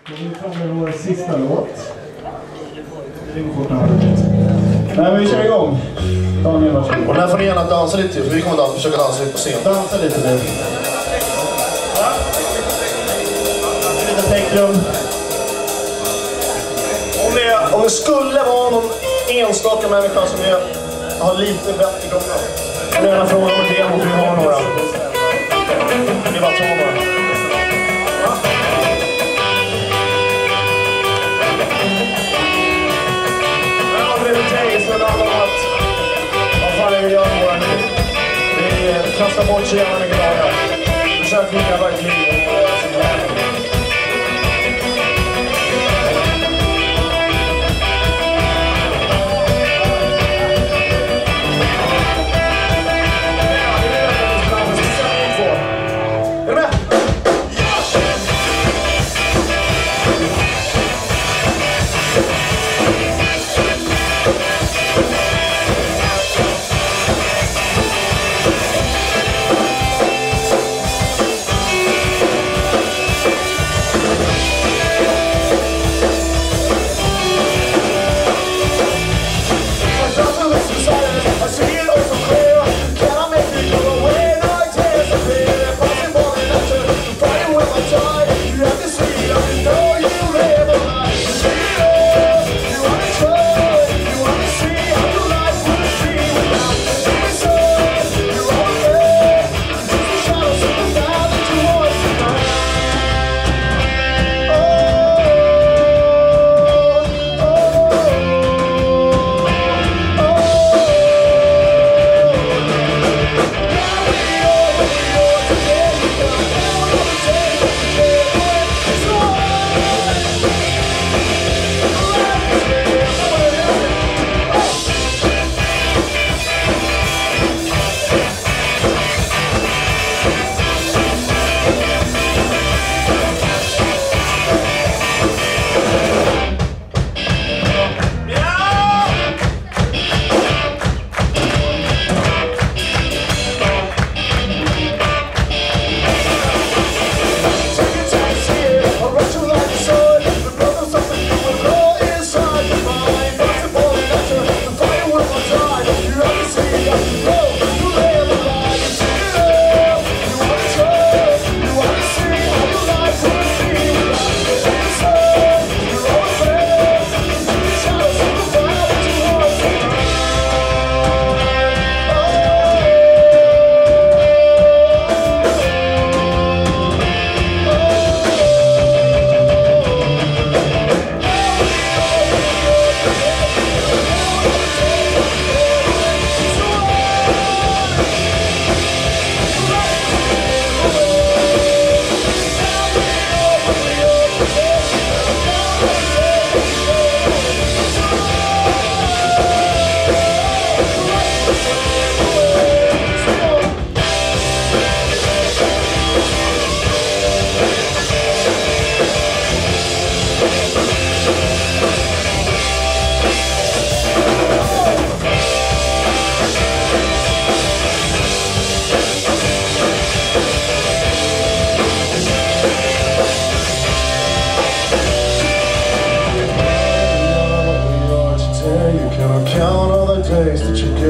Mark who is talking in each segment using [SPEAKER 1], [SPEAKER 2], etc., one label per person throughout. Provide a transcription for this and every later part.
[SPEAKER 1] Vi är framme med vår sista låt. Nej, vi kör igång. Daniel, varsågod.
[SPEAKER 2] Och den här får ni gärna dansa lite, för vi kommer att försöka dansa lite på scen.
[SPEAKER 1] Dansa lite nu. Lite teckrum.
[SPEAKER 2] Om det skulle vara någon enstaka människa som har lite bättre i kroppen, kan ni gärna fråga vårt demo, för vi har några. Det är bara två bara. Vad fan är vi gör med våra liv? Vi kastar bort så jävla mycket dagar. Försök leva ett liv.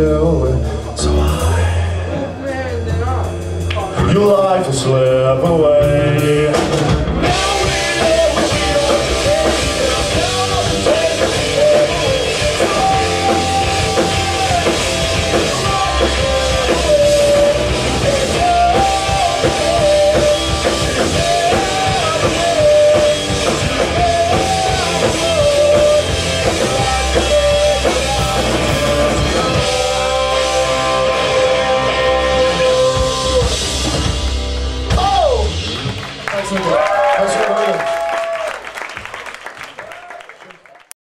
[SPEAKER 2] Your life will slip away.